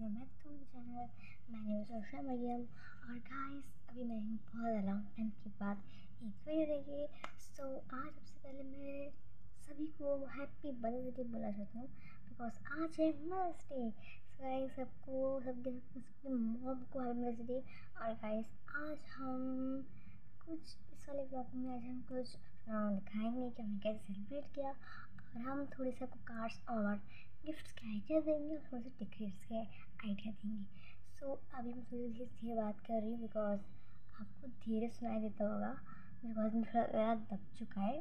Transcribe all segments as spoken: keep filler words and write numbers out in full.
Welcome back to my channel. My name is arshiyamariya और guys अभी मैं हूँ बहुत लॉन्ग टाइम के बाद एक वीडियो देखिए। सो आज सबसे पहले मैं सभी को हैप्पी मदर्स डे बोलना चाहती हूँ बिकॉज आज है मदर्स डे। सो गाइस सबको सबके सबके मॉम को हैप्पी मदर्स डे। और गाइस आज हम कुछ इस वाले ब्लॉग में आज हम कुछ अपना दिखाएंगे कि हमने कैसे सेलिब्रेट किया और हम थोड़े से आपको कार्ड्स और गिफ्ट्स के आइडिया देंगे और थोड़े से टिकट्स के आइडिया देंगे। सो so, अभी मैं थोड़ी धीरे धीरे बात कर रही हूँ बिकॉज आपको धीरे सुनाई देता होगा बिकॉज मैं थोड़ा ज़्यादा दब चुका है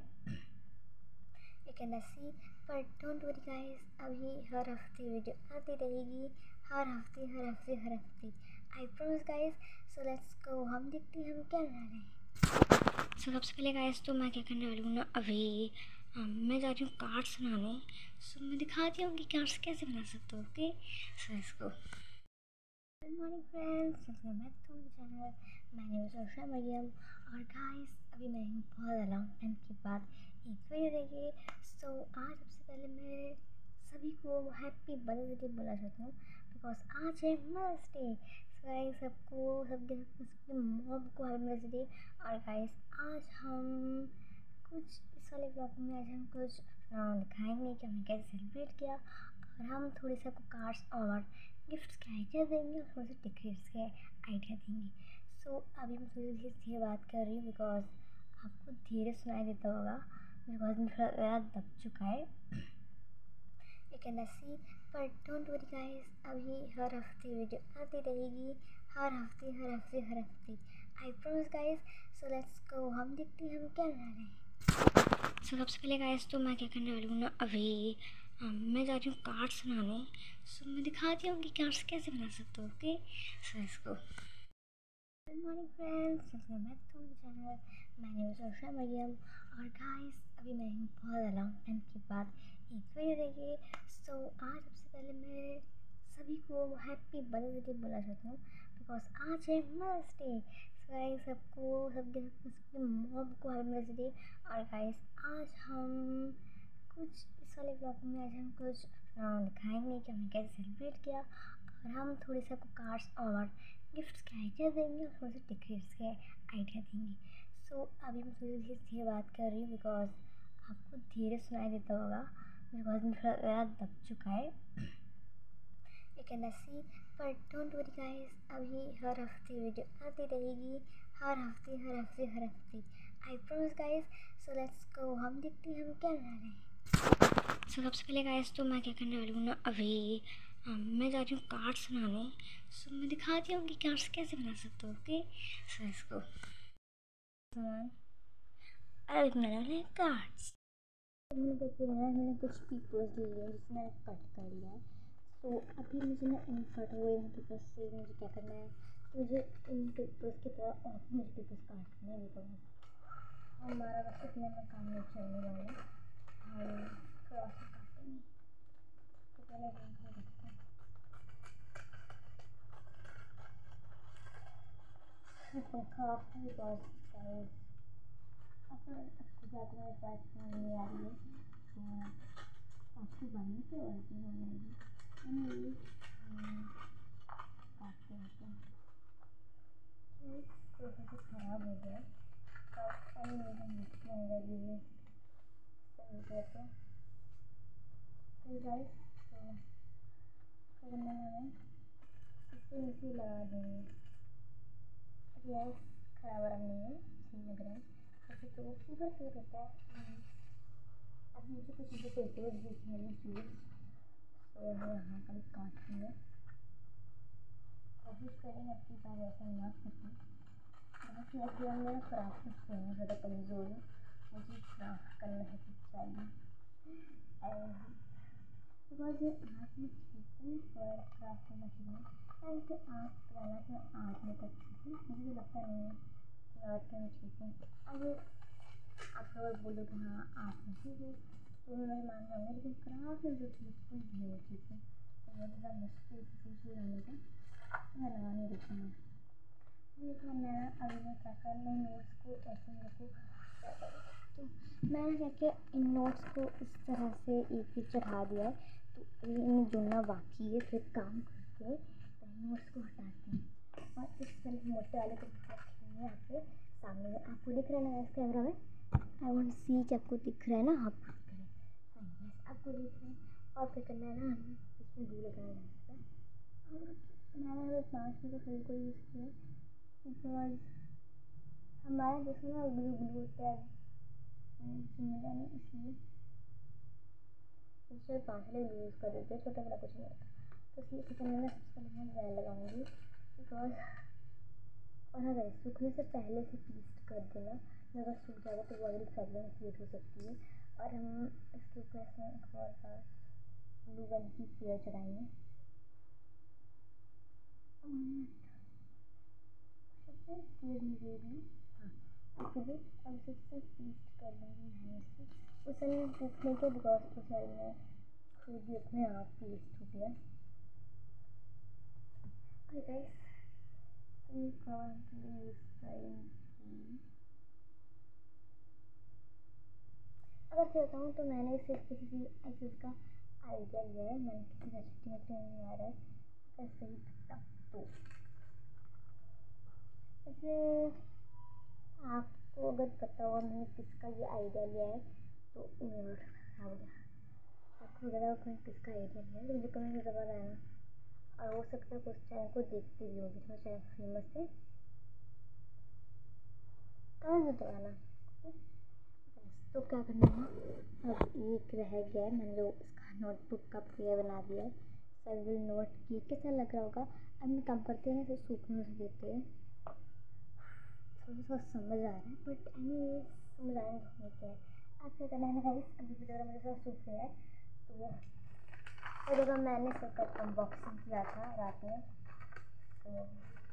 यू कैन सी। पर डोंट वरी गाइस, अभी हर हफ्ते वीडियो आती रहेगी, हर हफ्ते हर हफ्ते हर हफ्ते I promise guys. So let's go, हम देखते हैं हम क्या बना रहे हैं। सो so, सबसे पहले गाइस तो मैं क्या करने वाली हूँ ना, अभी um, मैं जा रही हूँ कार्ड्स बनाने। सो so, मैं दिखाती हूँ कि कार्ड्स कैसे बना सकते हो। Okay so let's go. Good morning friends, welcome back to my channel. My name is arshiyamariya और गाइस अभी मैं हूँ बहुत लॉन्ग टाइम के बाद एक वीडियो देखिए। सो आज सबसे पहले मैं सभी को हैप्पी मदर्स डे बोलना चाहती हूँ बिकॉज आज है मदर्स डे। सो गाइस सबको सबके सबके मॉम को हैप्पी मदर्स डे। और गाइस आज हम कुछ इस वाले ब्लॉग में आज हम कुछ अपना दिखाएंगे कि हमने कैसे सेलिब्रेट किया और हम थोड़े से आपको कार्ड्स और गिफ्ट्स के आइडिया देंगे और थोड़े से टिकट्स के आइडिया देंगे। सो so, अभी मैं थोड़ी धीरे धीरे बात कर रही हूँ बिकॉज आपको धीरे सुनाई देता होगा बिकॉज मैं थोड़ा ज़्यादा दब चुका है यू कैन सी। पर डोंट वरी गाइस, अभी हर हफ्ते वीडियो आती रहेगी, हर हफ्ते हर हफ्ते हर हफ्ते I promise guys. So let's go, हम देखते हैं हम क्या बना रहे हैं। सो so, सबसे पहले गाइस तो मैं क्या करने वाली हूँ ना, अभी um, मैं जा रही हूँ कार्ड्स बनाने। सो so, मैं दिखाती हूँ कि कार्ड्स कैसे बना सकते हो। Okay so let's go. Good morning friends, welcome back to my channel. My name is arshiyamariya और गाइस अभी मैं हूँ बहुत लॉन्ग टाइम के बाद एक वीडियो देखिए। सो so, आज सबसे पहले मैं सभी को हैप्पी मदर्स डे बोलना चाहती हूँ बिकॉज आज है मदर्स डे। सो गाइस सबको सबके सबके मॉम को हैप्पी मदर्स डे। और गाइस आज हम कुछ इस वाले ब्लॉग में आज हम कुछ अपना दिखाएंगे कि हमने कैसे सेलिब्रेट किया और हम थोड़े से आपको कार्ड्स और गिफ्ट्स के आइडिया देंगे और थोड़े से टिकट्स के आइडिया देंगे। सो so, अभी मैं थोड़ी धीरे धीरे बात कर रही हूँ बिकॉज आपको धीरे सुनाई देता होगा बिकॉज मैं थोड़ा ज़्यादा दब चुका है यू कैन सी। पर डोंट वरी गाइस, अभी हर हफ्ते वीडियो आती रहेगी, हर हफ्ते हर हफ्ते हर हफ्ते I promise guys. So let's go, हम देखते हैं हम क्या बना रहे हैं। सो so, सबसे पहले गाइस तो मैं क्या करने वाली हूँ ना, अभी um, मैं जा रही हूँ कार्ड्स बनाने। सो so, मैं दिखाती हूँ कि कार्ड्स कैसे बना सकते हो। Okay so let's go. अरे बनाने वाले हैं कार्ड्स। मैंने देखिए ना, मैंने कुछ पीपल्स लिए हैं जिसमें मैंने कट कर लिया है। तो अभी मुझे ना इन कट हुए इन पेपर्स से मुझे क्या करना है, तो मुझे इन पेपर्स की तरह और मुझे पेपर्स काटने हैं बिकॉज हमारा बस इतने में काम नहीं चलने वाला, हम थोड़ा सा काटेंगे। तो पहले हम को रखते हैं काफी बिकॉज साइज अगर आपको ज़्यादा मेरे पास नहीं आ रही है तो आपको बनने से गलती हो जाएगी। एनीवेज काटते रहते हैं थोड़ा सा ख़राब हो गया पर एनीवेज हम महंगा भी सही रहते तो गाइस। तो क्या करना है, हमें इसको इसी लगा देंगे। यस ख़राब रंग नहीं है, ठीक लग रहा है ऐसे तो पूरा सही रहता है। अब मुझे कुछ जो पेपर्स दिख रहे हैं प्लीज़, तो यहाँ पर काटती है, कोशिश करेंगे अपनी बार ऐसा ना करें। बाकी ऐसे हम मेरा क्राफ्ट से है ज़्यादा कमज़ोर है, मुझे क्राफ्ट करना है कुछ चाहिए बिकॉज ये आर्ट में ठीक हूँ पर क्राफ्ट करना ठीक है। ऐसे आर्ट कराना तो आर्ट में तक ठीक है, मुझे तो लगता नहीं है कि आर्ट में ठीक हूँ। अगर आप लोग बोलोगे हाँ आर्ट में ठीक है तो मैं मान जाऊँगा, लेकिन क्राफ्ट में जो बिल्कुल भी हो ठीक है तो मुझे ज़्यादा मुश्किल से लगाने का मैं लगा नहीं देती हूँ। ये मैं अभी मैं क्या करना है, नोट्स को ऐसे मेरे को तो मैंने क्या किया, इन नोट्स को इस तरह से एक ही चढ़ा दिया है। तो अभी इन्हें जुड़ना बाकी है, फिर काम करके नोट्स को हटाते हैं और इस वाले मोटे वाले को रखेंगे आपके सामने में। आपको दिख रहा है ना इस कैमरा में? आई वॉन्ट सी कि आपको दिख रहा है ना? आप दिख रहे हैं, यस आपको दिख रहा है। और क्या करना है ना, हमें इसमें ग्लू लगाना है। मैंने अभी पाँच मिनट फिर को यूज़ किया बिकॉज हमारा जिसमें ना ग्लू ग्लू होता है मिला नहीं, इसलिए इसलिए पाँच मिनट यूज़ कर देते हैं, छोटा बड़ा कुछ नहीं होता। तो इसलिए किचन में सबसे पहले मैं जैल लगाऊंगी बिकॉज और अगर सूखने से पहले से पीस्ट कर देना, अगर सूख जाएगा तो वो अगली प्रॉब्लम क्रिएट हो सकती है। और हम इसके ऊपर से एक और बार ग्लू गन की पेयर चढ़ाएंगे। हाँ इसीलिए अब इसे पीस्ट कर लूँगी हैंड से। उस साइड में पीस नहीं किया बिकॉज उस साइड में खुद भी अपने आप पीस्ट हो गया। ओके गाइस, तो currently use time की अगर सही बताऊँ तो मैंने सिर्फ किसी से ऐसे इसका आइडिया लिया है, मैंने किसी का छुट्टी में नहीं आ रहा है अगर सही बताऊँ तो। वैसे आपको अगर पता होगा मैंने किसका ये आइडिया लिया है तो और हाँ बोला आपको ज़्यादा मैंने किसका आइडिया लिया है तो मुझे कमेंट में ज़रूर आना। और हो सकता है कुछ चैनल को देखते भी होंगे, थोड़ा चैनल फेमस है, कमेंट में बताना। तो क्या करना है, अब एक रह गया है, मैंने जो इसका नोटबुक का पेयर बना दिया है। सर विल नोट कि कैसा लग रहा होगा। अब मैं काम करते हैं ना तो सूखने से देते हैं, थोड़ा सा समझ आ रहा है बट एनी वेज समझ आने नहीं क्या है। आप क्या करना है ना गाइस, अभी भी जगह मेरे साथ सूख रहा है तो वो और जगह मैंने इसका अनबॉक्सिंग किया था रात में। तो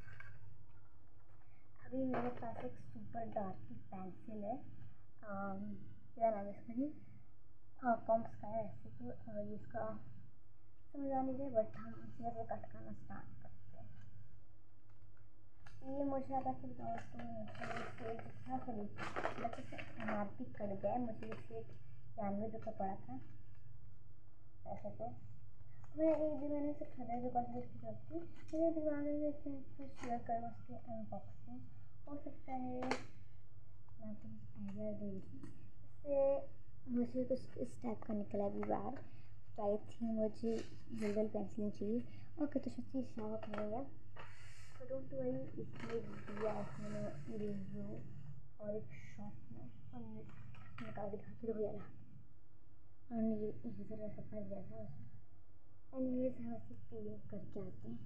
अभी मेरे पास एक सुपर डार्क की पेंसिल है, क्या नाम है इसका ही, हाँ कॉम्प्स का है ऐसे तो। और इसका समझ आ नहीं रहा बट हम इसी से कट करना स्टार्ट करते हैं। ये मुझे अगर से बताओ तो मुझे सेट था सभी बट इसे एम आर पी कट गया है, मुझे ये सेट इक्यानवे रुपये पड़ा था ऐसे तो। मैं एक दिन मैंने इसे खरीदा दुकान से इसकी जब थी मेरे दिमाग में इसे फिर शेयर करूँ उसकी अनबॉक्सिंग। हो सकता है मैं आपको आइडिया दे दूँ। इससे मुझे कुछ इस टाइप का निकला अभी बाहर, तो आई थी मुझे गोल्डन पेंसिल चाहिए और कुछ अच्छी शॉप नहीं है तो डोंट वरी, इसमें दिया मैंने इरेजर और एक शॉर्पनर और निकाल के दिखाती तो भैया और ये इरेजर ऐसा फंस गया था उसमें। एनीवेज हम इसे क्लीन करके आते हैं।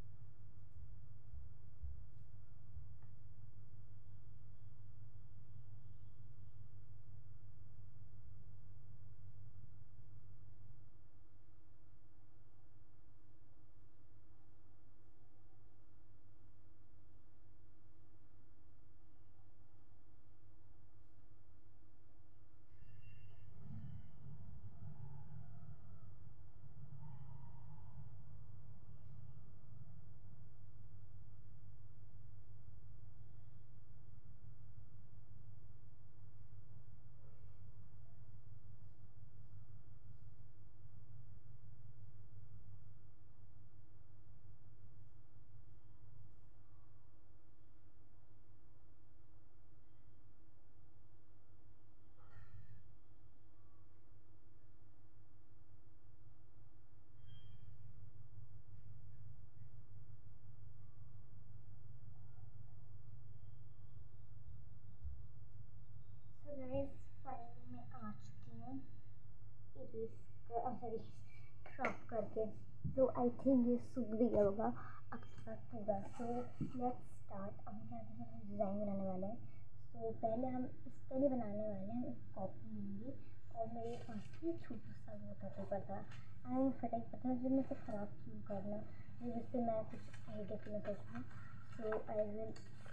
सो गाइस फाइनली मैं आ चुकी हूँ इरेज कर सॉरी क्रॉप करके। तो आई थिंक ये सूख भी गया होगा अब इसका पूरा। So let's start. अब क्या हम डिज़ाइन बनाने वाले हैं। तो पहले हम इसका नहीं बनाने वाले हैं, हम एक कॉपी लेंगे और मेरे पास में छोटा सा मोटा पेपर था एंड फटाई पता है जब मैं इसे ख़राब क्यों करना, जिससे मैं कुछ आइडिया करना सोचूँ। So I will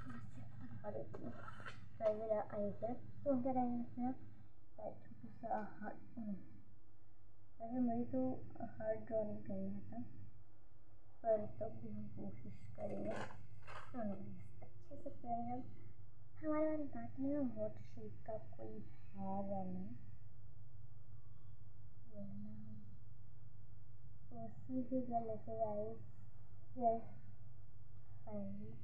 I will idea तो हम क्या करेंगे इसमें छोटा सा हार्ट। वैसे मुझे तो हार्ट ड्रॉ नहीं करना था पर तब तो भी हम कोशिश करेंगे। अच्छे से करेंगे हम। हमारे पास बात में हॉट शेप का कोई है वरना वरना हम उसी से कर लेते गाइस। यस फाइनली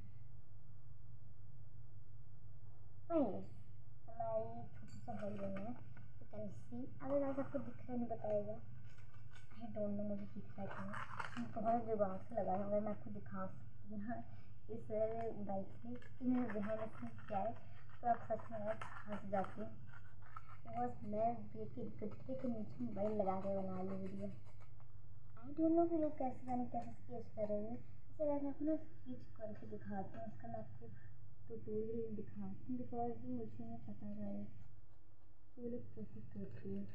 फाइनली हमारी छोटी सा हॉल बन है। यू कैन सी, अगर आज आपको दिख रहा है नहीं बताएगा, आई डोंट नो मुझे दिख रहा है कि नहीं, बहुत जुगाड़ से लगाया होगा। मैं आपको दिखा सकती हूँ इस बाइक से कि मेरे जहन में क्या है, तो आप सच में हंस जाती हैं। बिकॉज मैं देख के गट्टे के नीचे मोबाइल लगा के बना ली वीडियो। आई डोंट नो कि लोग कैसे जाने कैसे स्केच करेंगे। इसे मैं आपको ना स्केच करके दिखाती हूँ, इसका मैं आपको ट्यूटोरियल दिखाती हूँ, बिकॉज मुझे नहीं पता है वो लोग कैसे करते हैं।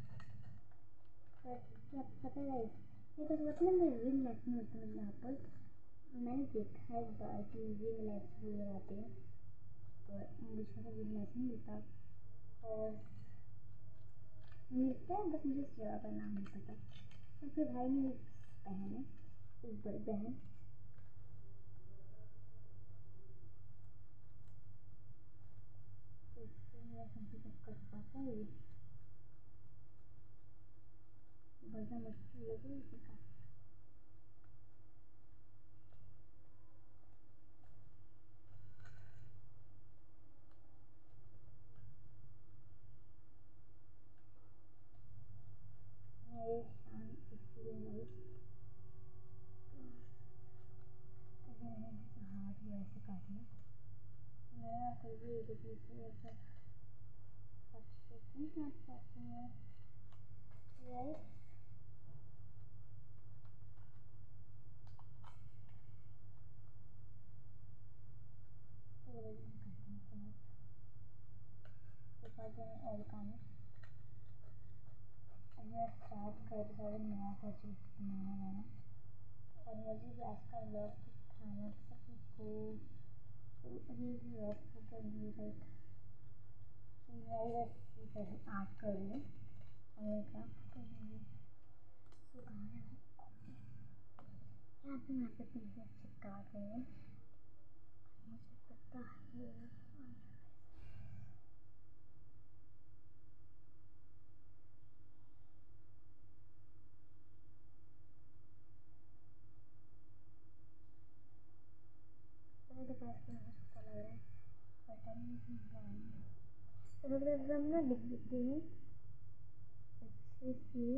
क्या आपको पता है ये तो मतलब मैं रिंग लाइट में होता हूँ यहाँ पर, मैंने देखा है बार कि रिंग लाइट हो जाते हैं, पर मुझे तो रिंग लाइट नहीं मिलता, और मिलता है बस मुझे इस जगह का नाम नहीं पता। क्योंकि भाई मेरी बहन है, एक बड़ी बहन, तो इससे मेरा संसी तक कर पाता है, बड़ा मुश्किल लगे इसे का। मेरे शान इसलिए नहीं हाथ में ऐसे काटना, मैं कोई भी एक दूसरे ऐसा अच्छे से नहीं काट पाती हूँ। राइट, और काम मैं स्टार्ट कर दिया नया सा चीज़ बनाना वाला, और मुझे भी आज का ब्लॉग दिखाना सभी को। तो अभी ब्लॉग को कभी लाइक मेरी बस आर्ट कर लूँ और मैं क्राफ्ट करूँगी। सुबह यहाँ पे मैं पे पीछे चिपका दूँगी, मुझे पता है। मुझे कैसे मुझे पता लग रहा है, बट अभी हम ना लिख देते हैं अच्छे से,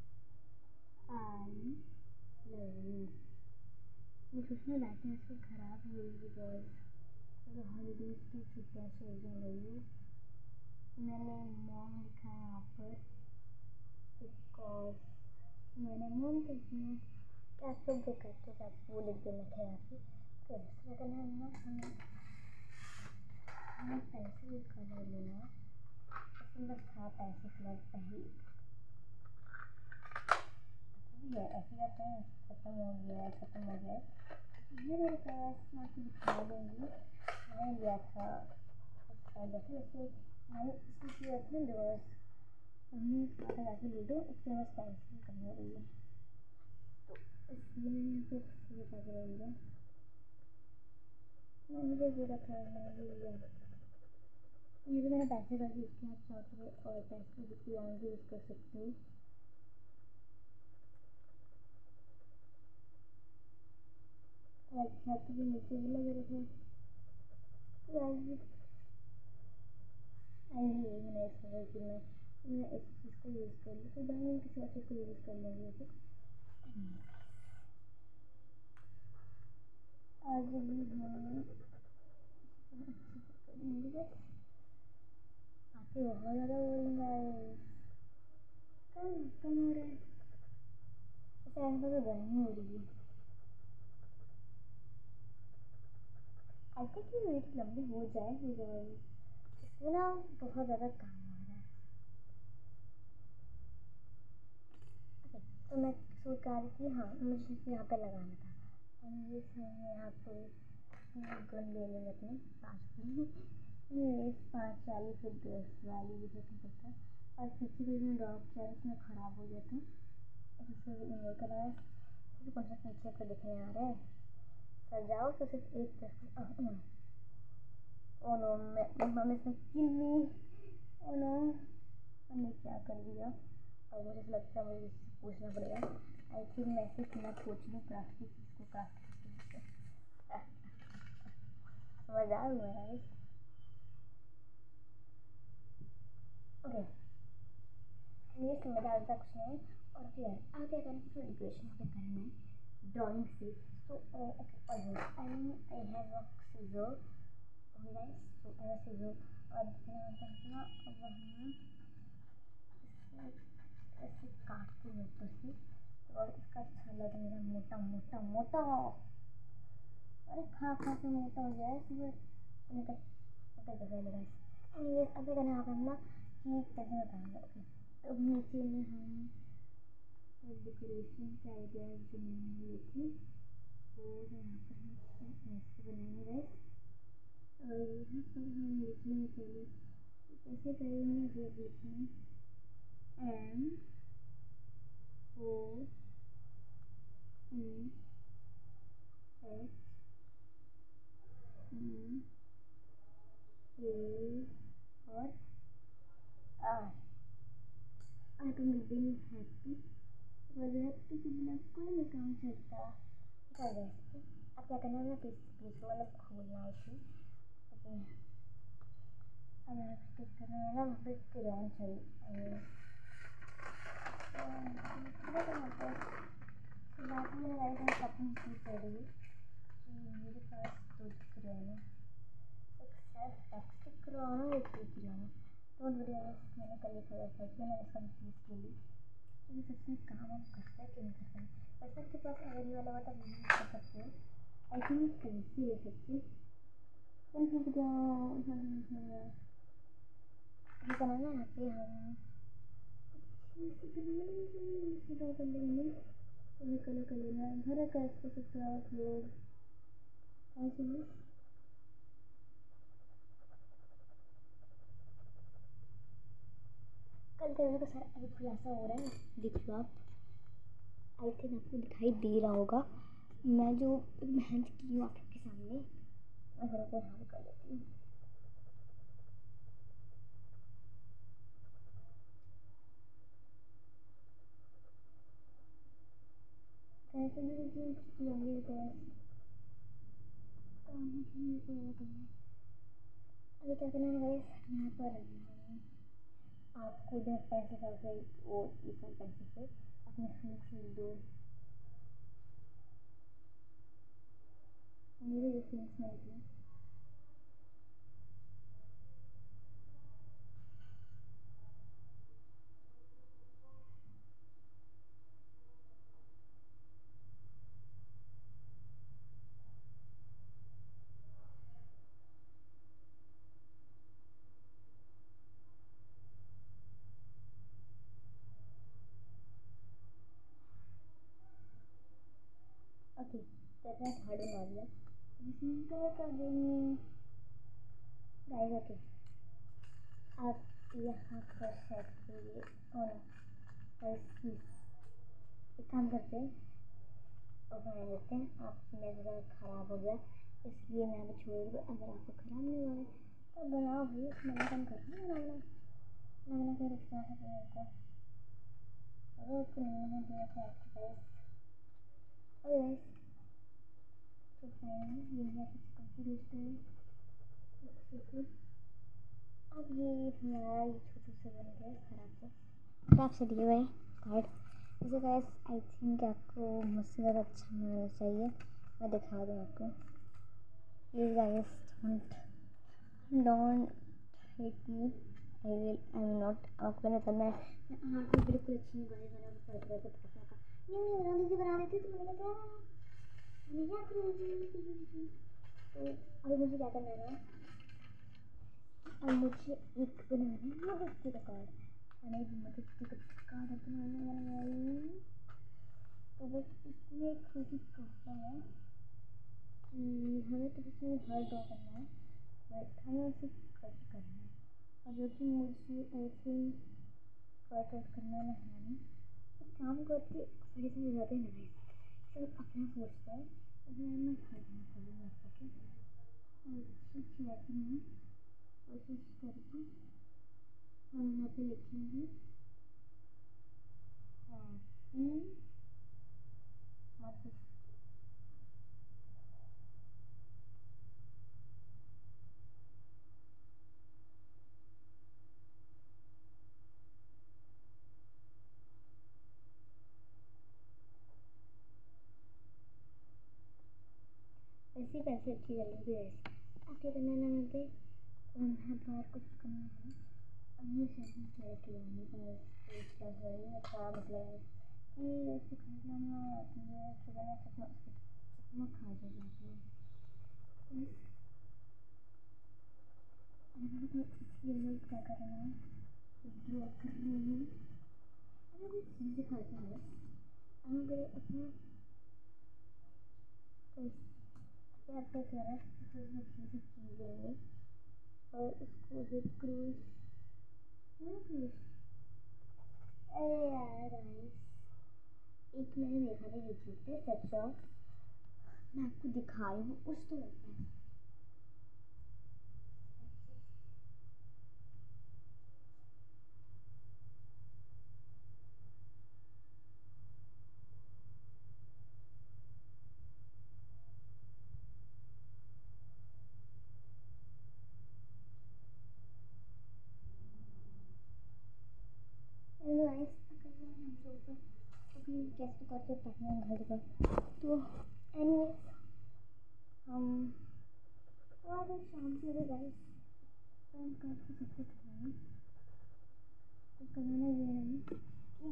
आई लव यू। मैं सोचने लाइटें आजकल ख़राब हो रही है बिकॉज मेरे हॉलीडेज़ की छुट्टियाँ चलने लगी। मैंने मॉम लिखा है यहाँ पर बिकॉज मैंने मॉम को इसमें क्या आप लोग जो करते हो आप वो लिख देना ख्याल से। तो ऐसा करना है ना, हमें हमें पेंसिल कलर लेना है, इसमें बस था पेंसिल कलर पहले है, ऐसे करते हैं खत्म हो गया है खत्म हो गया है ये मेरे पास, मैं आपको दिखा दूँगी। मैंने लिया था उसका जैसे वैसे मैंने इसमें किया था बिकॉज मम्मी खाता जाके ले दो, इसमें बस पेंसिल कम हो रही है, तो इसलिए मैंने यहाँ पर ये कर रही है। मैं मुझे ज़रूरत है मैंने ले लिया, ये भी मैंने पैसे कर दी, इसके आप चाहो तो और पैसे भी यूज़ कर सकते हो। अच्छा तो भी नीचे भी लग रहा था, तो आई आई मैंने सोचा कि मैं मैं इस चीज़ को यूज़ कर लूँ, तो बाद में किसी और चीज़ को यूज़ कर लेंगे। ओके, आगे भी हम अच्छे से करेंगे बस। आते बहुत ज़्यादा बोरिंग है, कम कम हो रहा है, ऐसा ऐसा तो गर्मी हो रही है। आई थिंक ये वीडियो लंबी हो जाए बिकॉज इसमें ना बहुत ज़्यादा काम आ रहा है। ओके, तो मैं सोच रहा थी हाँ मुझे यहाँ पे लगाना था, और ये यहाँ पे गन ले लेंगे अपने पाँच की, ये पाँच वाली फिर दस वाली ये सब पता है, और पीछे भी मैं डॉग चाहे इसमें ख़राब हो गया था, इससे ये करा है फिर कौन सा पीछे को दिखने आ रहा है। सजाओ तो सिर्फ एक तरफ, ओ नो मैं मम्मी इसमें किल मी, ओ नो मैंने क्या कर दिया, और मुझे ऐसा लगता है मुझे इससे पूछना पड़ेगा। आई थिंक मैं सिर्फ मैं पूछ लूँ क्राफ्टिंग इसको क्राफ्ट समझदार हूँ मैं गाइस। ओके, ये समझदार सा कुछ नहीं है। और फिर आगे क्या करना है, डेकोरेशन पे करना है ड्राइंग से। So okay always I I have a scissor. Okay guys, so I have a scissor. और क्या करना है, अब हम ऐसे काटते हैं ऊपर से। और इसका छाला तो मेरा मोटा मोटा मोटा, अरे खा खा के मोटा हो गया है सुबह। निकल निकल जगह गाइस। एनीवेज अभी करना है अपना कि कैसे बताऊंगा। ओके, तो नीचे में हम डेकोरेशन के आइडियाज जो मैंने लिए थे वो यहाँ पर हम ऐसे बनाएंगे गाइस। और यहाँ पर हम लिखेंगे पहले कैसे करेंगे, वो लिखेंगे M O E H E A और R. I to make them happy, because happy के बिना कोई नहीं काम चलता। कर गए अब क्या करना है, पीस पीस वाला खोलना है इसे। ओके, अब यहाँ पे टिक करना है ना, बिग क्रेयॉन चाहिए। बात में गाइस मैं अपनी चीज़ कर रही हूँ कि मेरे पास दो क्रेयॉन है, एक सेल्फ एक्सटिक क्रेयॉन है, एक बिग क्रेयॉन है। डोंट वरी गाइस, मैंने कल ही खबर था कि मैंने इसका चीज़ के लिए कि सच में काम हम करता है कि नहीं करता है। वैसे आपके पास अगर ये वाला होता तो यूज़ कर सकते हो। आई थिंक कैंसी ले सकते हो, कैंसी की जो ये बनाना है। यहाँ पे हम ड्रॉ कर लेंगे, ये कलर कर लेना है, हर एक कर सकते हो आप लोग। ऐसे ही कल का वीडियो का सारा अभी खुलासा हो रहा है, देखो आप। आई थिंक आपको दिखाई दे रहा होगा मैं जो मेहनत की हूँ आपके सामने। मैं थोड़ा सा हाल कर लेती हूँ। कैसे भी कुछ लगे बस काम है को करना। अभी क्या करना है गाइस, यहाँ पर हम आपको जो पैसे करके वो इस पैसे से अपने फ्रेंड से दो, मेरे जो फ्रेंड्स नहीं थे। ओके, तो इतना झाड़ू मार लिया, जिसमें कलर कर देंगे गाइस। ओके, आप यहाँ पर सेट करिए। ओ नो, एक काम करते हैं और बना लेते हैं। आप मेरा ज़रा ख़राब हो गया इसलिए मैं अभी छोड़ दूँ। अगर आपको ख़राब नहीं हुआ है तो बनाओ भाई, मना कम कर रहा है बनाना बनाना फिर इसका है अगर उसको नहीं होना दिया तो आपको गाइस। और गाइस तो फाइनली ये है कुछ कंप्लीट है अच्छे से। अब ये हमारा ये छोटू सा बन गया खराब से खराब से दिए हुए कार्ड। वैसे गाइस आई थिंक आपको मुझसे ज़्यादा अच्छा मिलना चाहिए, मैं दिखा दूँ आपको। Please guys don't don't hate me, I will I am not. आपको मैंने करना है मैं आँख में बिल्कुल अच्छी नहीं बने बना पड़ रहा था पसंद का ये नहीं बना दीजिए बना देती तो मैंने क्या मैंने क्या करूँगी। तो अभी मुझे क्या करना है ना, अब मुझे एक बनाना है उसके का कार्ड, मैंने मतलब उसके कार्ड बनाने वाला है। तो बस इसमें एक कोशिश करता है कि हमें तो इसमें हर ड्रॉ करना है बट हमें उसे कट करना है। और जो कि मुझे ऐसे कट आउट करना ना है नहीं, एक काम करते सही से जाते हैं ना सब अपना सोचते हैं। अगर मैं हर ड्रॉ करूँगा आपको क्या अच्छी अच्छी बातें में कोशिश करके हम यहाँ पे लिखेंगे हैप्पी मदर्स ऐसी पैसे अच्छी चल रही है। अब क्या करना है ना, यहाँ पे यहाँ पर कुछ करना है। अब ये शहर क्या किया है बस मतलब वही अच्छा मतलब है कि उससे खरीदना ना ये सुबह में कितना कितना खा जाएगा बस। तो इसलिए लोग क्या कर रहे हैं, ड्रॉ कर रहे हैं। अगर कोई चीज़ दिखाते हैं, अगर अपना क्या क्या कर रहा है तो उसमें चीज़ें चीज़ लेंगे और उसको विद क्रूज। अरे यार गाइस, एक मैंने देखा था यूट्यूब पे सच ऑफ, मैं आपको दिखा रही हूँ कुछ तो होता है। गाइस हम लोग अभी कैसे करते पढ़ना घर का, तो एनीवेज हम और शाम को भी गाइस काम करके सब कुछ है। तो करना ये है कि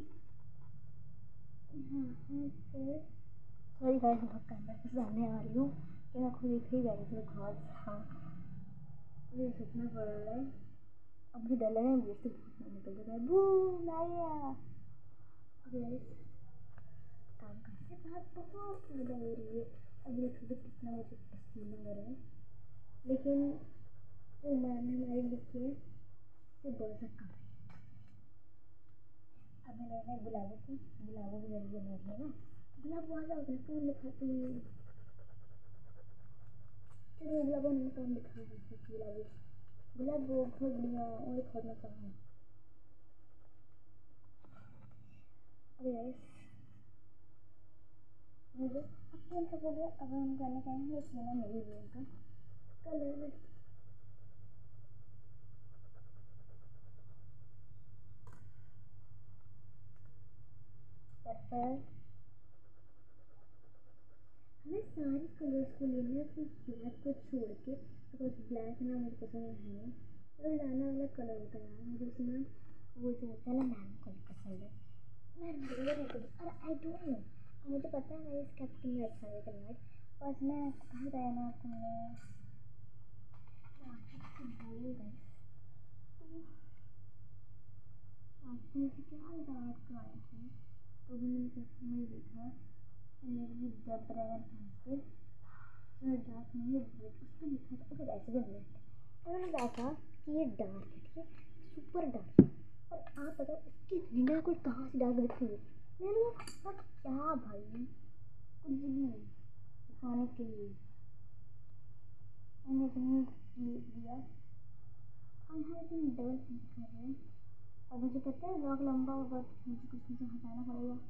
यहाँ पे सॉरी गाइस बहुत कैमरा के सामने आ रही हूँ कि मैं खुद ही गाइस बहुत हाँ मुझे सुनना पड़ रहा है। अब मुझे डर लग रहा है मुझे से बहुत निकल रहा है बूम आया। गाइस काम करते बात बहुत ज़्यादा हो रही है। अब देखो तो कितना मुझे पसीना हो रहा है, लेकिन जो मैम ने हमारी लिखी है वो बहुत सा कम है। अब मैं लेना है गुलाबों को, गुलाबों की जल्दी बना रही है ना, गुलाब वाला हो गया कौन लिखाती है। चलो गुलाबों ने कौन लिखा है गुलाबों गुलाब वो बहुत बढ़िया और खोदना चाहिए। अरे गाइस मुझे अब कौन सा हो गया, अब हम करना चाहेंगे एक लेना मेरी रूम का कलर। पर्पल हमें सारे कलर्स को लेना है सिर्फ ब्लैक को छोड़ के, बिकॉज ब्लैक ना मुझे पसंद है नहीं। तो लाना वाला कलर होता है मुझे उसमें वो जो होता है ना मैम कलर पसंद है। मैं रियल नहीं करूँ और आई डोंट नो, मुझे पता है मैं इस कैप्टन में अच्छा है कलर, बस मैं कहा गया ना आपको मैं आपको बोलूँ गाइस तो आपको मुझे क्या डार्क क्राइम थी तो भी मैंने कैप्टन में देखा तो मेरे भी जब ड्रैगन पेंसिल जो डार्क नहीं है ब्लैक उस पर लिखा था। ओके ऐसे भी ब्लैक है, मैंने कहा था कि ये डार्क है ठीक है सुपर डार्क। और आप बताओ इसकी नींदा को कहाँ से डार्क दिखती है। मैंने कहा क्या भाई कुछ भी दिखाने के लिए मैंने इतनी लिख दिया और यहाँ इतनी डबल चीज कर रहे हैं। और मुझे पता है ब्लॉग लंबा होगा तो मुझे कुछ चीज़ें हटाना पड़ेगा।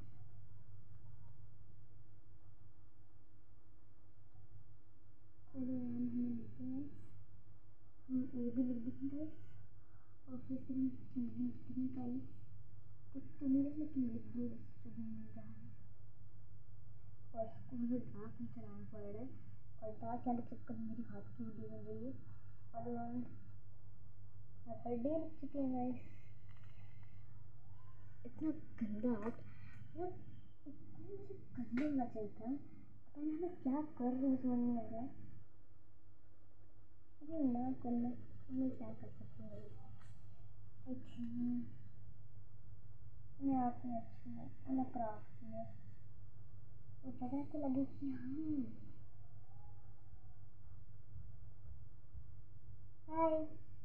चलो नाम हमें लिखते हैं, हम ए भी लिख देंगे और फिर फिर हम चीज़ें लिखते हैं कई तो तुम्हें लेकिन लिख दो जो भी मिल रहा है। और इसको मुझे डार्क में चलाना पड़ रहा है और डार्क के चक्कर में मेरी हाथ की वीडियो बन रही है। और यहाँ पर डे लिख चुके हैं गाइस। इतना गंदा आर्ट मतलब मुझे करने होना चाहिए था, पता नहीं मैं क्या कर रही हूँ समझ नहीं आ रहा है। ये ना करना मैं क्या कर सकती हूँ। आई थिंक मैं आप में अच्छी हूँ मैं क्राफ्ट में तो पता तो लगे कि हाँ hi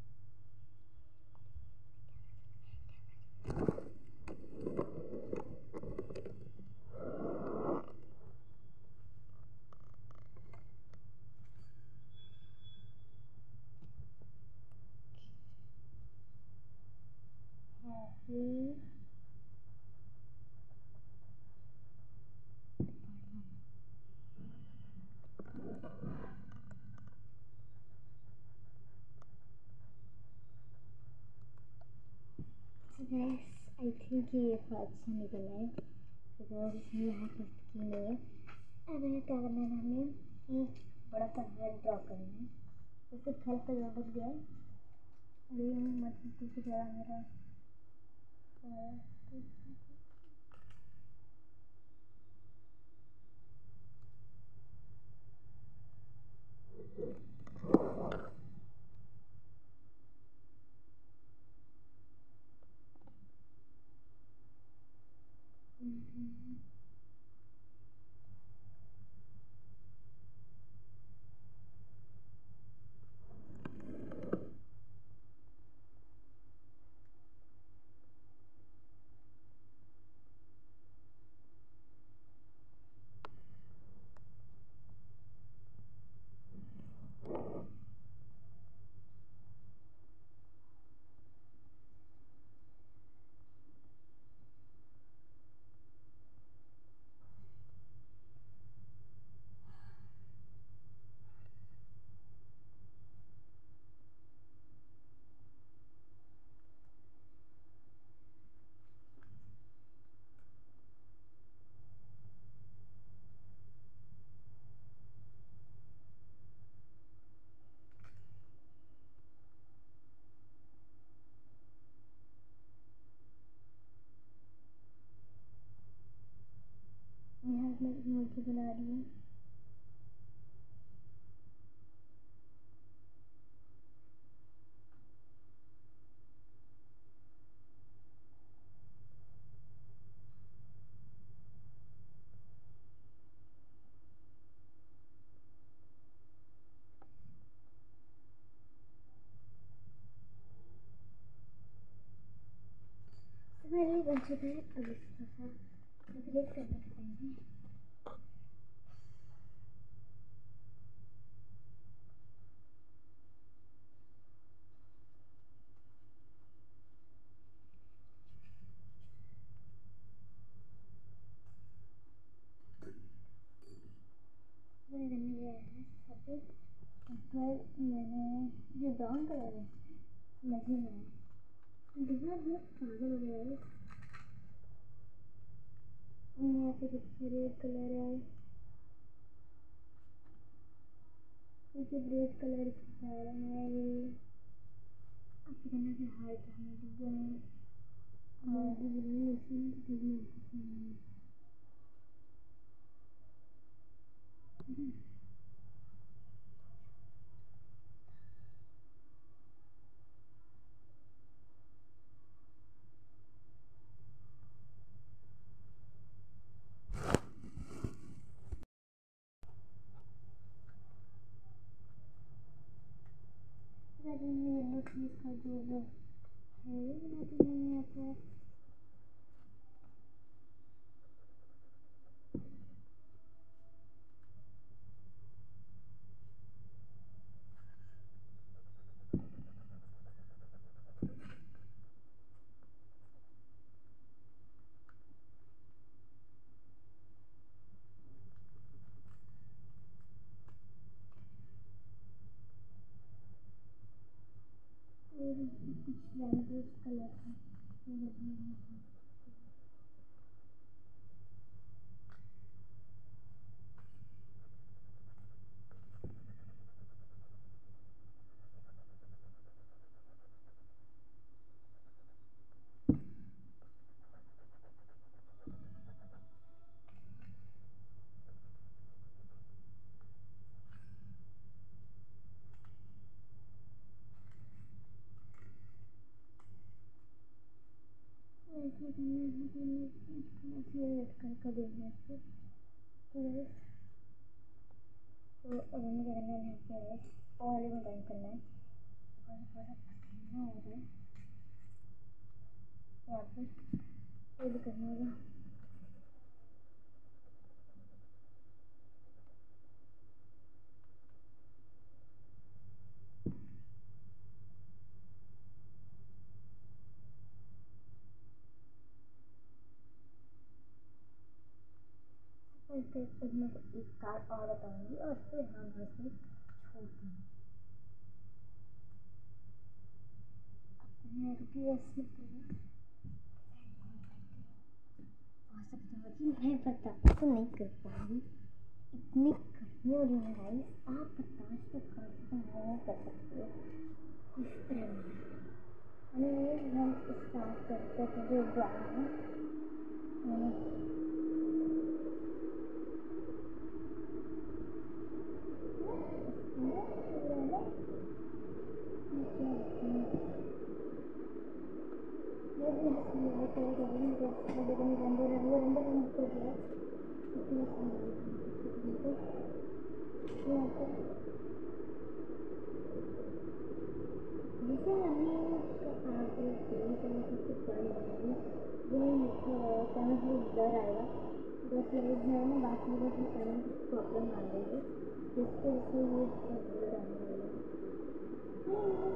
happy guys. I think ये अच्छा निकला है बिकॉज इसमें यहाँ कुछ की नहीं है। अब हमें क्या करना है हमें कि बड़ा सा हेड ड्रॉ करेंगे। इससे थल पे जो बच गया अभी मतलब कुछ ज़्यादा मेरा यहाँ मैं मूर्ति बना रही हूँ। फाइनली बन चुका है। अब इसको सा डेकोरेट करने का टाइम है। मैंने करने गया है सफ़ेद पर मैंने जो ब्राउन कलर है नहीं है दिखना बहुत पागल हो गया है। यहाँ पे कुछ रेड कलर है, कुछ रेड कलर का है ये आपके कहने से हाइट हमें दिख गया और येलो चीज़ का जो वो है वो बनाते हैं यहाँ पर। कुछ रंगों कलर है ऐसे करना है तो मैं ऐसे लटका कर देना है। तो तो अब हमें क्या करना है यहाँ पे और वाले में बंद करना है और थोड़ा पसीना हो रहा है यहाँ पर ये भी करना होगा। इसके बाद मैं एक कार और बताऊंगी और फिर हम इसे छोड़ते हैं। मैं रुकी ऐसे हो सकता है कि मैं पता तो नहीं कर पाऊंगी इतनी गर्मी हो रही है गाइस, आप बर्दाश्त तो कर सकते हो, नहीं कर सकते कुछ रहना। एनीवेज हम स्टार्ट करते हैं जो ड्राइंग है। जैसे हमने आगे पूरी तरह से कुछ ड्राइंग बनाई, ये लिखा है कहाँ से ब्लर आएगा बस ये है ना, बाकी बस करने की प्रॉब्लम आ रही है जिसके वजह ये ब्लर आने वाला है।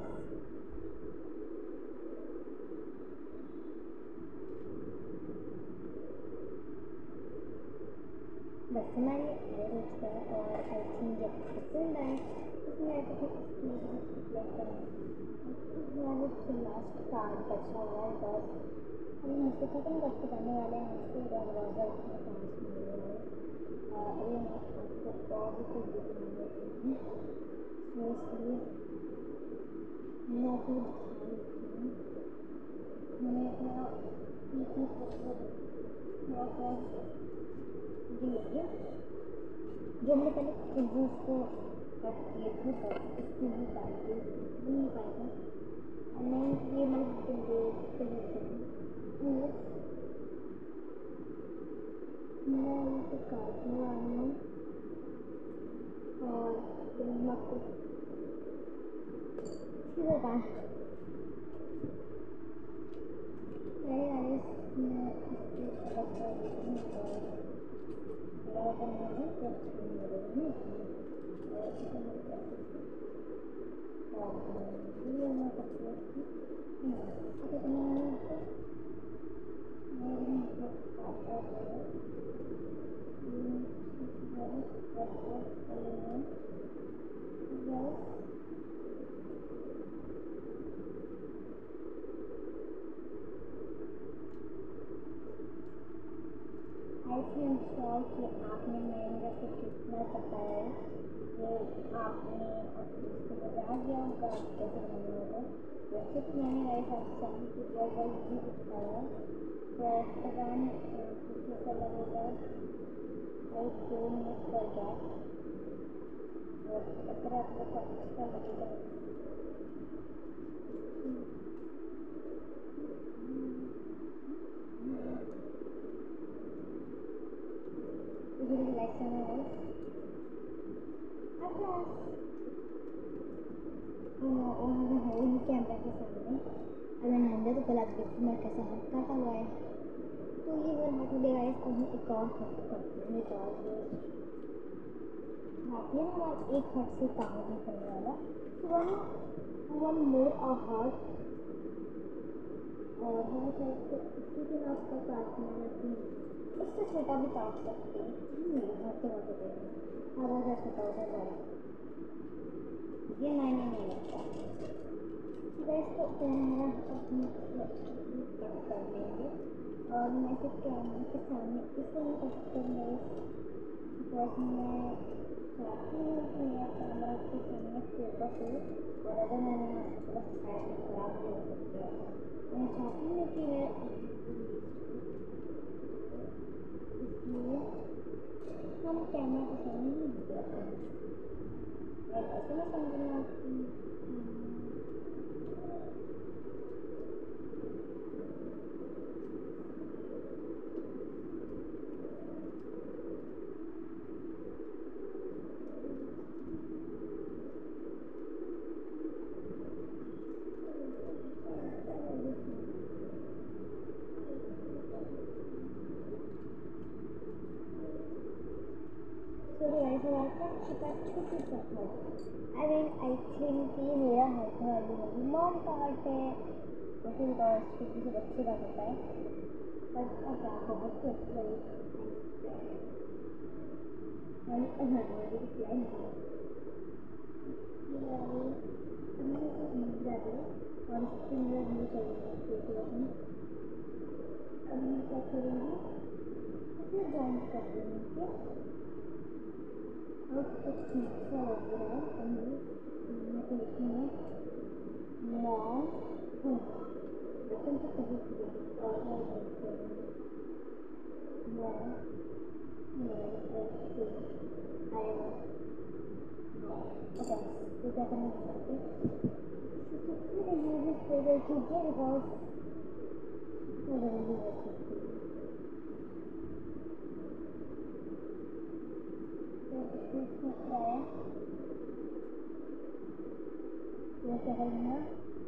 बस हमारी एड हो चुका है और आई थिंक ये पसंद आए, इसमें ऐसे कुछ प्ले करें। लास्ट कार्ड बचा हुआ है बस हम इसको खत्म करके जाने वाले हैं। इसके दरवाज़ा उसमें पास मिल रहा है। अभी हम आपको और भी कुछ दिखा देते हैं, तो इसलिए मैं आपको दिखा देती हूँ। मैंने अपना ये जो हमने पहले फिजिक्स को कट किए थे तब इसमें भी डाल के नहीं पाएगा नहीं, ये मतलब देखते रहते हैं। मैं इसे काटने वाली हूँ और फिर हम आपको सीधे काट मैंने वाले मैं इसको अलग कर देती हूँ और अलग करने में तो छान हो रही है और इसे मैं कैसे और ये मैं करती हूँ इसे बनाने से मेरे मतलब काटा है आई एम श्योर कि आपने मेरे को कितना बताया है कि आपने उसको बता दिया होगा आप कैसे बनाना होगा। वैसे तो मैंने गाइस आपके सामने ट्यूटोरियल भी दिखाया बट पता नहीं आपको कैसा लगेगा। आई डोंट फॉर दैट और अगर आपको अच्छा लगेगा लाइक करना है कैमरा के सामने। अगर नंगे तो पहले आप देखो मैं कैसा हाथ काटा हुआ है, तो ये मेरा हाथ हो गया तो हम एक और हाथ करते हैं एक और हाथ में हमारा एक हाथ से काम नहीं करने वाला, तो one one more a heart और हमें चाहिए इसी के नाम पर काटना है, उससे छोटा भी काट सकते हैं। मेरे हाथ से बहुत होते आधा हज़ार छोटा हो जाए ये मायने नहीं लगता। इसको पहले कट कर देंगे और मैं फिर कैमरे के सामने इसे नहीं कट करूँगा बिकॉज मैं चाहती हूँ कि मेरा कैमरा के सामने फोकस हो और अगर मैंने मतलब साइड में खराब भी हो सकता है मैं चाहती हूँ कि मैं इसलिए हम कैमरा के सामने नहीं जाते हैं। ऐसे में समझना आपकी छोटी सा heart. I mean I think ये मेरा हार्ट है वाली होगी, मॉम का हार्ट है जैसे बिकॉज छोटी से बच्चे का होता है बट क्या बहुत ही अच्छा है और इसके अंदर हम चलेंगे अब मैं क्या करूँगी इसे जॉइन कर देंगे। अब कुछ ठीक सा लग रहा है। मैं लिखूँगा मैं हूँ, लेकिन तो कभी कभी और मैं आई ओके। तो क्या करना है कीजिए बिकॉज क्या करूँगा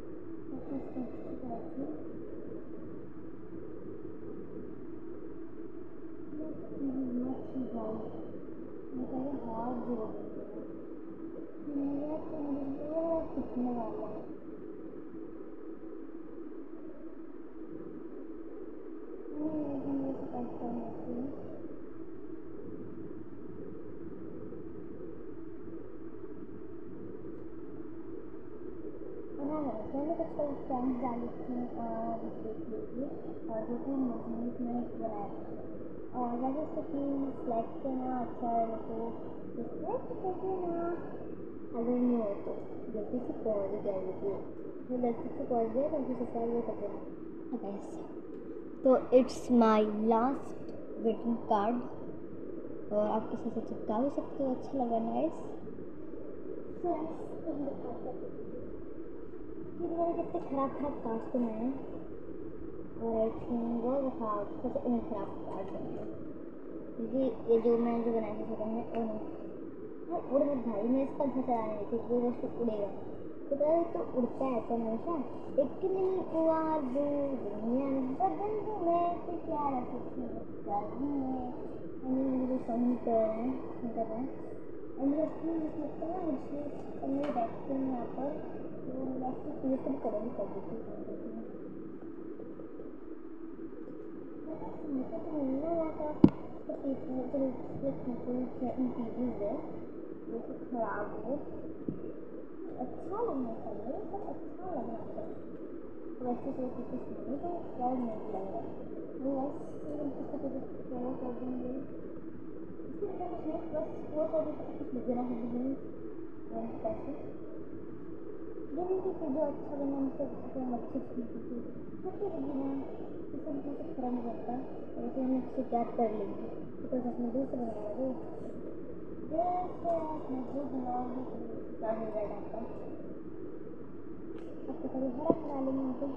मैं पहले हाथ जोड़ मेरा तो मुझे कितने वाला है मैंने कुछ कई स्टैंड डाली थी और देख लीजिए और जो कि मूवीज में बनाया था और जैसे कि सिलेक्ट करना अच्छा है तो सिलेक्ट करके ना अगर नहीं हो तो गलती से पॉज गया वीडियो वो गलती से पॉज गया तो सब्सक्राइब वो कर देना ओके। तो it's my last greeting card और आप इसे से चिपका भी सकते हो। अच्छा लगा नाइस। ये मैंने कितने खराब खराब कार्ड्स बनाए हैं और आई थिंक बहुत खराब सबसे उन खराब कार्ड बनाए क्योंकि ये जो मैं जो बनाए थे सेकंड में वो नहीं वो उड़ मत भाई मैं इसका घर चलाने नहीं थी वो वस्तु उड़ेगा तो पहले तो उड़ता है तो हमेशा एक नहीं हुआ दो दुनिया बदल दो मैं तो क्या रख सकती हूँ मुझे समझ कर रहे हैं कर रहे हैं और मुझे अपनी लगता है मुझे और मेरे बैठते हैं यहाँ पर तो वैसे ये सब करेंगे कर देती हूँ मुझे तो मिलना हुआ था तो इंटीरियर है जो कि खराब हो अच्छा लगना चाहिए पर अच्छा लगना चाहिए वैसे तो कुछ नहीं तो क्या नहीं लगेगा फॉलो कर देंगे बस वो सब कुछ लिखना है पैसे यही कि जो अच्छा बना हमसे उसको हम अच्छे सीखते थे तो फिर बिना ये सब चीज़ खराब नहीं करता वैसे हम उससे क्या कर लेंगे बिकॉज अपने दिल से बनाओगे जैसे आप मजबूत बनाओगे तो क्या हो जाएगा आपका आपको कभी हरा बना लेंगे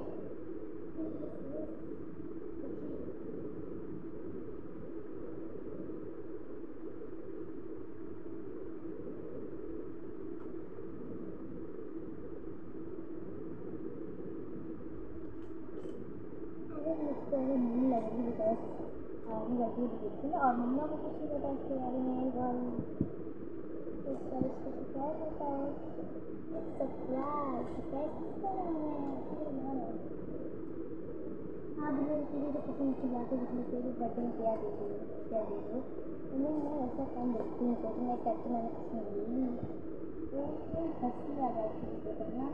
मुझको अगर नहीं लगेगी बिकॉज मैं गलती भी देखती हूँ और मम्मा को कुछ नहीं पता इसके बारे में और इसका इसको सरप्राइज होता है सरप्राइज सरप्राइज हाँ मुझे चीज़ें तो पसंद की बात है जिसमें से बर्थडे में क्या दे दो क्या दे दो तो मैं मैं ऐसा काम देखती हूँ तो मैं कहती मैंने कुछ नहीं ली तो हंसी आ जाती है तो करना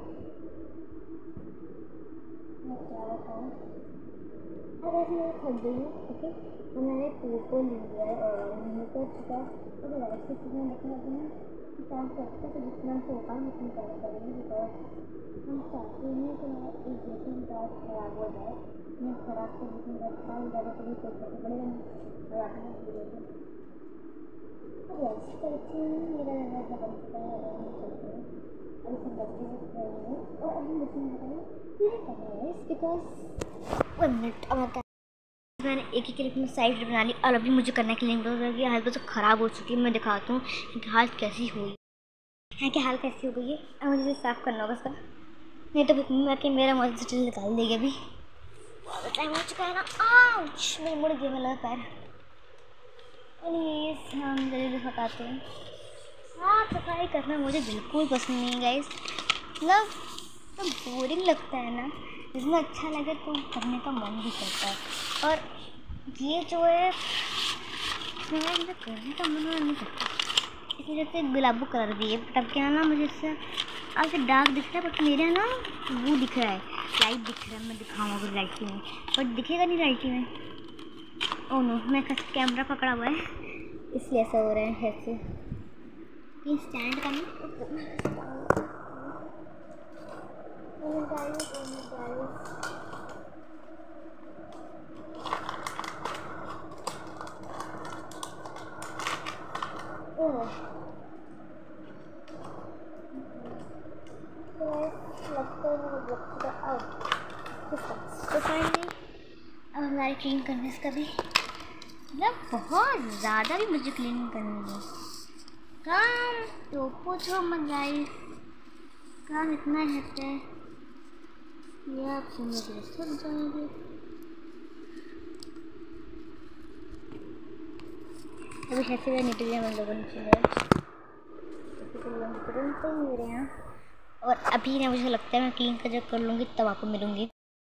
मैं क्या बताऊँ अब ऐसे मैं थक गई हूँ ओके तो मैंने पोको लिया है और मैंने कर चुका है और वैसे तो मैं देखना चाहती हूँ कि काम करते तो जितना से होगा हम उतना काम करेंगे बिकॉज हम चाहते हैं कि मेरा एक ग्रीटिंग कार्ड खराब हो जाए मैं खराब से ग्रीटिंग कार्ड खराब हो जाएगा तो भी कोई करना पड़ेगा नहीं और आपने भूलेगा अब ऐसे करके मेरा दरवाजा बंद होता है और हम चलते हैं और इसे बच्चे से करेंगे और अभी मुझे बताइए फिर करना है बिकॉज वन मिनट अब मैंने एक ही क्लिप में साइड बना ली और अभी मुझे करने के लिए कि हालत तो ख़राब हो चुकी है। मैं दिखाता हूँ कि हालत कैसी हुई है कि हालत कैसी हो गई है और मुझे साफ़ करना होगा उसका नहीं तो मैं कि मेरा मौत से निकाल देगी अभी बहुत टाइम हो चुका है ना आउच मैं मुड़ गया मेरा पैर प्लीज़ हम जल्दी हटाते हैं। साफ सफाई करना मुझे बिल्कुल पसंद नहीं गाइस मतलब तो बोरिंग लगता है ना जितना अच्छा लगे तो करने का मन भी करता है और ये जो है इसमें मुझे करने का मन नहीं करता इसलिए जैसे गुलाबी कलर दिए तब क्या ना मुझे इससे आपसे डार्क दिख रहा है बट मेरे ना वो दिख रहा है लाइट दिख रहा है। मैं दिखाऊँगा अगर लाइट में बट दिखेगा नहीं लाइट में। ओह नो मैं कैमरा पकड़ा हुआ है इसलिए ऐसा हो रहा है ऐसे कहीं स्टैंड करना। तो फाइनली अब हमारे क्लीन करने का भी मतलब बहुत ज़्यादा भी मुझे क्लीन करनी है। काम तो पूछो मत गाइस, काम इतना रहता है ये आप समझ के थक जाएंगे। अभी कैसे का निकल गया हम लोगों ने तुरंत ही मेरे यहाँ। और अभी ना मुझे लगता है मैं क्लीन कर जब कर लूँगी तब आपको मिलूँगी।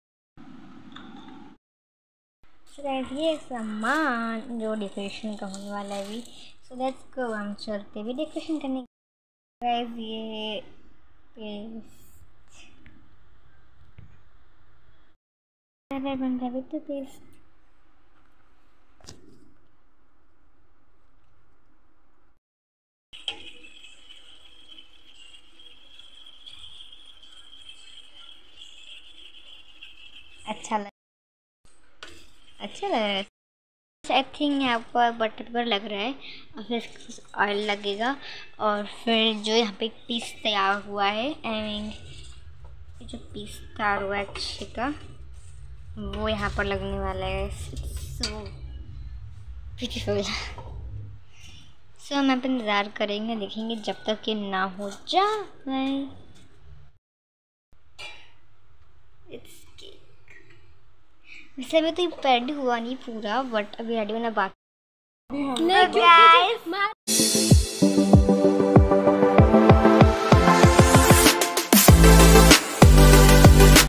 सो गाइस ये सामान जो डेकोरेशन का होने वाला है अभी, सो लेट्स गो हम चलते भी डेकोरेशन करने। गाइस ये पेस्ट बन रहा है तो पेस्ट अच्छा लग अच्छा लग रहा है। आई थिंक यहाँ पर बटर पेपर लग रहा है और फिर ऑयल लगेगा और फिर जो यहाँ पे पीस तैयार हुआ है, आई मीन जो पीस तैयार हुआ है अच्छे का वो यहाँ पर लगने वाला है। So beautiful. सो हम यहाँ पर इंतज़ार करेंगे, देखेंगे जब तक ये ना हो जाए। इट्स केक वैसे अभी तो ये रेडी हुआ नहीं पूरा, बट अभी रेडी होना बाकी।